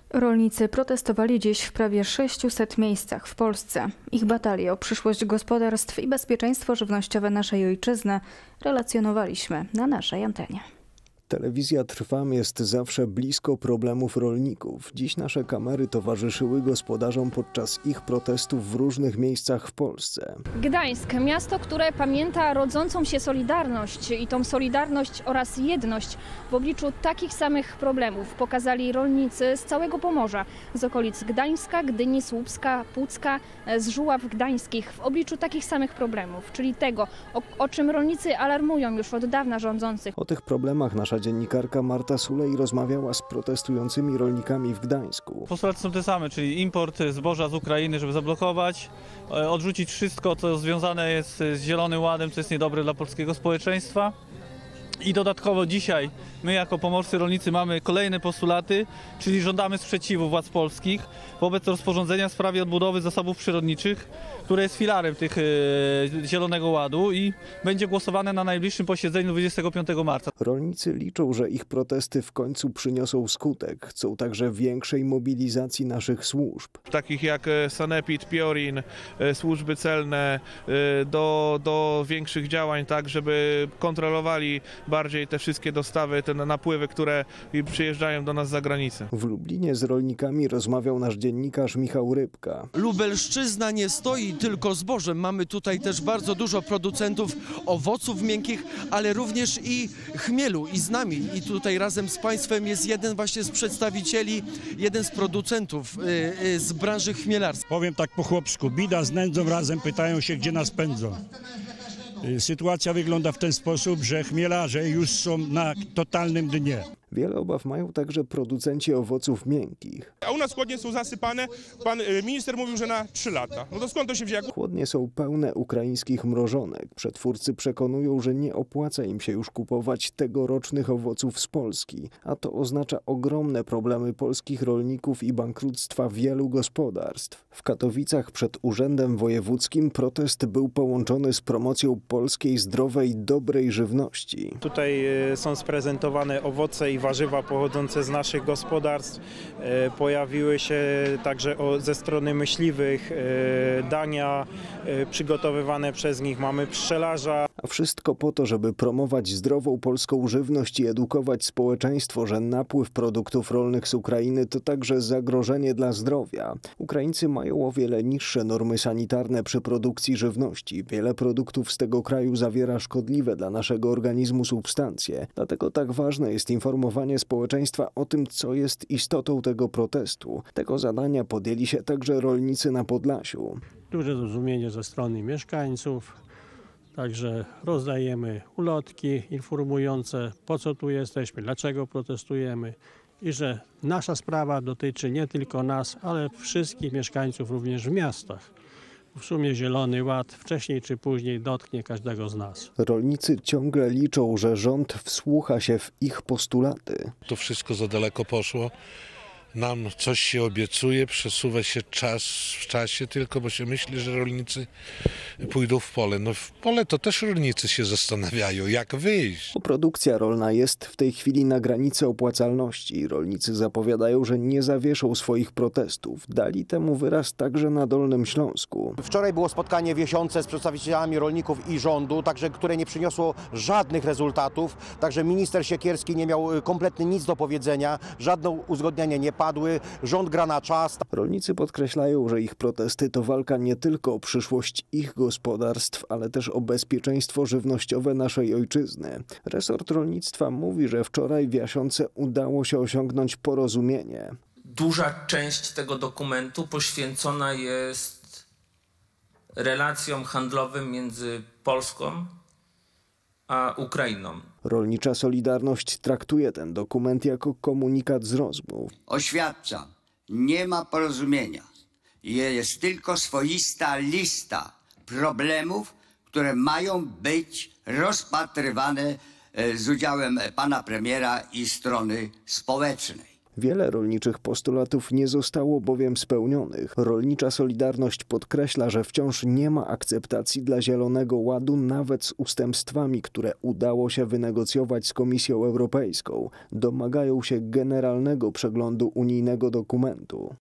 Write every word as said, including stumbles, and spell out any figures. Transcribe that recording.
Rolnicy protestowali dziś w prawie sześciuset miejscach w Polsce. Ich batalie o przyszłość gospodarstw i bezpieczeństwo żywnościowe naszej ojczyzny relacjonowaliśmy na naszej antenie. Telewizja Trwam jest zawsze blisko problemów rolników. Dziś nasze kamery towarzyszyły gospodarzom podczas ich protestów w różnych miejscach w Polsce. Gdańsk, miasto, które pamięta rodzącą się solidarność i tą solidarność oraz jedność w obliczu takich samych problemów pokazali rolnicy z całego Pomorza, z okolic Gdańska, Gdyni, Słupska, Pucka, z Żuław Gdańskich w obliczu takich samych problemów, czyli tego, o, o czym rolnicy alarmują już od dawna rządzących. O tych problemach nasza dziennikarka Marta Sulej rozmawiała z protestującymi rolnikami w Gdańsku. Postulaty są te same, czyli import zboża z Ukrainy, żeby zablokować, odrzucić wszystko, co związane jest z Zielonym Ładem, co jest niedobre dla polskiego społeczeństwa. I dodatkowo dzisiaj my jako pomorscy rolnicy mamy kolejne postulaty, czyli żądamy sprzeciwu władz polskich wobec rozporządzenia w sprawie odbudowy zasobów przyrodniczych, które jest filarem tych e, Zielonego Ładu i będzie głosowane na najbliższym posiedzeniu dwudziestego piątego marca. Rolnicy liczą, że ich protesty w końcu przyniosą skutek. Chcą także większej mobilizacji naszych służb. Takich jak Sanepid, Piorin, służby celne, do, do większych działań, tak żeby kontrolowali bardziej te wszystkie dostawy, te napływy, które przyjeżdżają do nas z zagranicy. W Lublinie z rolnikami rozmawiał nasz dziennikarz Michał Rybka. Lubelszczyzna nie stoi tylko zbożem. Mamy tutaj też bardzo dużo producentów owoców miękkich, ale również i chmielu. I z nami, i tutaj razem z państwem jest jeden właśnie z przedstawicieli, jeden z producentów yy, z branży chmielarskiej. Powiem tak po chłopsku, bida z nędzą razem pytają się, gdzie nas pędzą. Sytuacja wygląda w ten sposób, że chmielarze już są na totalnym dnie. Wiele obaw mają także producenci owoców miękkich. A u nas chłodnie są zasypane, pan minister mówił, że na trzy lata. No to skąd to się wzięło? Chłodnie są pełne ukraińskich mrożonek. Przetwórcy przekonują, że nie opłaca im się już kupować tegorocznych owoców z Polski, a to oznacza ogromne problemy polskich rolników i bankructwa wielu gospodarstw. W Katowicach przed Urzędem Wojewódzkim protest był połączony z promocją polskiej, zdrowej, dobrej żywności. Tutaj są sprezentowane owoce i warzywa pochodzące z naszych gospodarstw. Pojawiły się także ze strony myśliwych dania przygotowywane przez nich. Mamy pszczelarza. A wszystko po to, żeby promować zdrową polską żywność i edukować społeczeństwo, że napływ produktów rolnych z Ukrainy to także zagrożenie dla zdrowia. Ukraińcy mają o wiele niższe normy sanitarne przy produkcji żywności. Wiele produktów z tego kraju zawiera szkodliwe dla naszego organizmu substancje. Dlatego tak ważne jest informowanie społeczeństwa o tym, co jest istotą tego protestu. Tego zadania podjęli się także rolnicy na Podlasiu. Duże zrozumienie ze strony mieszkańców. Także rozdajemy ulotki informujące, po co tu jesteśmy, dlaczego protestujemy i że nasza sprawa dotyczy nie tylko nas, ale wszystkich mieszkańców również w miastach. W sumie Zielony Ład wcześniej czy później dotknie każdego z nas. Rolnicy ciągle liczą, że rząd wsłucha się w ich postulaty. To wszystko za daleko poszło. Nam coś się obiecuje, przesuwa się czas w czasie tylko, bo się myśli, że rolnicy pójdą w pole. No w pole to też rolnicy się zastanawiają, jak wyjść. Produkcja rolna jest w tej chwili na granicy opłacalności. Rolnicy zapowiadają, że nie zawieszą swoich protestów. Dali temu wyraz także na Dolnym Śląsku. Wczoraj było spotkanie wiesiące z przedstawicielami rolników i rządu, także które nie przyniosło żadnych rezultatów. Także minister Siekierski nie miał kompletnie nic do powiedzenia, żadne uzgodnienie nie padły, rząd gra na czas. Rolnicy podkreślają, że ich protesty to walka nie tylko o przyszłość ich gospodarstw, ale też o bezpieczeństwo żywnościowe naszej ojczyzny. Resort rolnictwa mówi, że wczoraj w Jasiące udało się osiągnąć porozumienie. Duża część tego dokumentu poświęcona jest relacjom handlowym między Polską a Ukrainą. Rolnicza Solidarność traktuje ten dokument jako komunikat z rozmów. Oświadczam, nie ma porozumienia. Jest tylko swoista lista problemów, które mają być rozpatrywane z udziałem pana premiera i strony społecznej. Wiele rolniczych postulatów nie zostało bowiem spełnionych. Rolnicza Solidarność podkreśla, że wciąż nie ma akceptacji dla Zielonego Ładu nawet z ustępstwami, które udało się wynegocjować z Komisją Europejską. Domagają się generalnego przeglądu unijnego dokumentu.